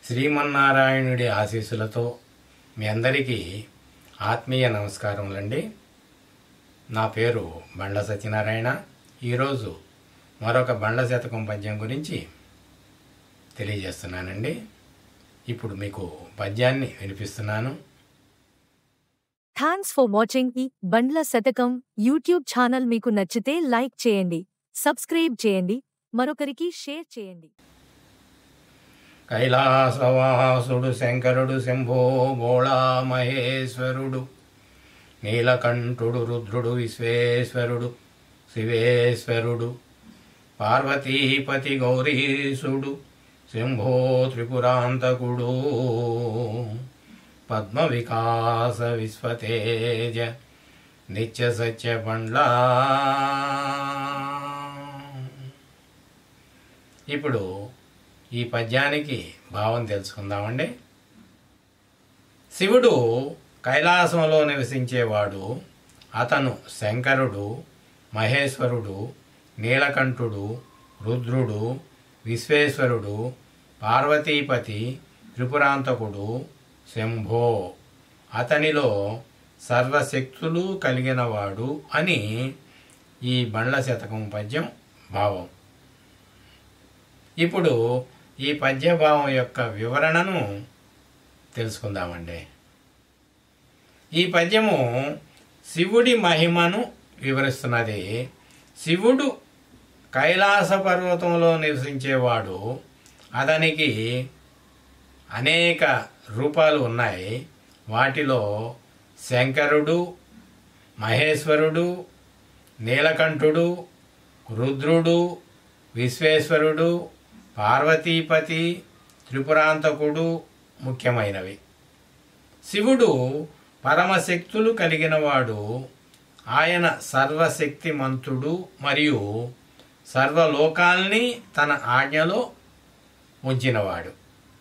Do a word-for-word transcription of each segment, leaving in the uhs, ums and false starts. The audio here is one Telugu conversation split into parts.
శ్రీమన్నారాయణుడి ఆశీస్సులతో మీ అందరికీ ఆత్మీయ నమస్కారములండి. నా పేరు బండ్ల సత్యనారాయణ. ఈరోజు మరొక బండ్ల శతకం పద్యం గురించి తెలియజేస్తున్నానండి. ఇప్పుడు మీకు పద్యాన్ని వినిపిస్తున్నాను. థ్యాంక్స్ ఫర్ వాచింగ్ ఈ బండ్ల శతకం యూట్యూబ్ ఛానల్. మీకు నచ్చితే లైక్ చేయండి, సబ్స్క్రైబ్ చేయండి, మరొకరికి షేర్ చేయండి. కైలాసవాసుడు శంకరుడు శంభో భోళా మహేశ్వరుడు నీలకంఠుడు రుద్రుడు విశ్వేశ్వరుడు శివేశ్వరుడు పార్వతీపతి గౌరీసుడు శంభో త్రిపురాంతకుడు పద్మ వికాస విశ్వతేజ నిత్య సత్య బండ్లా. ఇప్పుడు ఈ పద్యానికి భావం తెలుసుకుందామండి. శివుడు కైలాసంలో నివసించేవాడు. అతను శంకరుడు, మహేశ్వరుడు, నీలకంఠుడు, రుద్రుడు, విశ్వేశ్వరుడు, పార్వతీపతి, త్రిపురాంతకుడు, శంభో. అతనిలో సర్వశక్తులు కలిగినవాడు అని ఈ బండ్ల శతకం పద్యం భావం. ఇప్పుడు ఈ పద్యభావం యొక్క వివరణను తెలుసుకుందామండి. ఈ పద్యము శివుడి మహిమను వివరిస్తున్నది. శివుడు కైలాస పర్వతంలో నివసించేవాడు. అతనికి అనేక రూపాలు ఉన్నాయి. వాటిలో శంకరుడు, మహేశ్వరుడు, నీలకంఠుడు, రుద్రుడు, విశ్వేశ్వరుడు, పార్వతీపతి, త్రిపురాంతకుడు ముఖ్యమైనవి. శివుడు పరమశక్తులు కలిగినవాడు. ఆయన సర్వశక్తిమంతుడు మరియు సర్వలోకాల్ని తన ఆజ్ఞలో ఉంచినవాడు.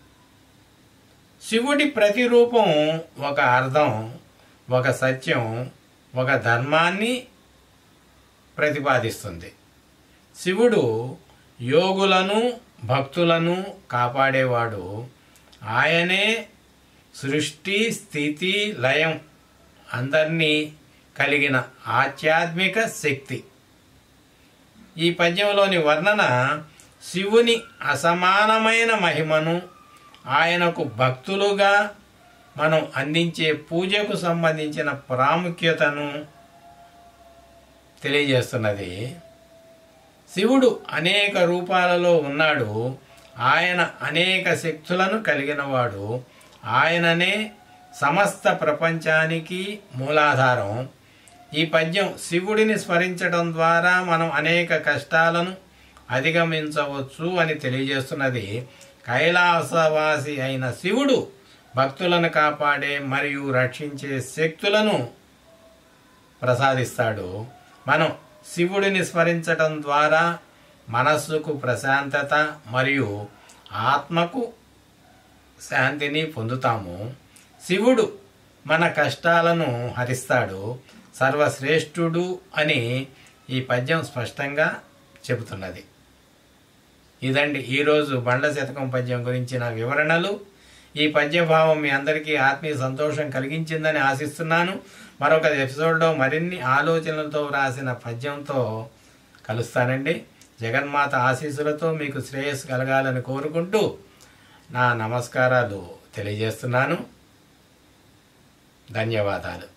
శివుడి ప్రతిరూపం ఒక అర్థం, ఒక సత్యం, ఒక ధర్మాన్ని ప్రతిపాదిస్తుంది. శివుడు యోగులను భక్తులను కాపాడేవాడు. ఆయనే సృష్టి స్థితి లయం అందరినీ కలిగిన ఆధ్యాత్మిక శక్తి. ఈ పద్యంలోని వర్ణన శివుని అసమానమైన మహిమను, ఆయనకు భక్తులుగా మనం అందించే పూజకు సంబంధించిన ప్రాముఖ్యతను తెలియజేస్తున్నది. శివుడు అనేక రూపాలలో ఉన్నాడు. ఆయన అనేక శక్తులను కలిగినవాడు. ఆయననే సమస్త ప్రపంచానికి మూలాధారం. ఈ పద్యం శివుడిని స్మరించడం ద్వారా మనం అనేక కష్టాలను అధిగమించవచ్చు అని తెలియజేస్తున్నది. కైలాసవాసి అయిన శివుడు భక్తులను కాపాడే మరియు రక్షించే శక్తులను ప్రసాదిస్తాడు. మనం శివుడిని స్మరించటం ద్వారా మనస్సుకు ప్రశాంతత మరియు ఆత్మకు శాంతిని పొందుతాము. శివుడు మన కష్టాలను హరిస్తాడు. సర్వశ్రేష్ఠుడు అని ఈ పద్యం స్పష్టంగా చెబుతున్నది. ఇదండి ఈరోజు బండ్ల శతకం పద్యం గురించిన వివరణలు. ఈ పద్యభావం మీ అందరికీ ఆత్మీయ సంతోషం కలిగించిందని ఆశిస్తున్నాను. మరొక ఎపిసోడ్లో మరిన్ని ఆలోచనలతో వ్రాసిన పద్యంతో కలుస్తానండి. జగన్మాత ఆశీస్సులతో మీకు శ్రేయస్సు కలగాలని కోరుకుంటూ నా నమస్కారాలు తెలియజేస్తున్నాను. ధన్యవాదాలు.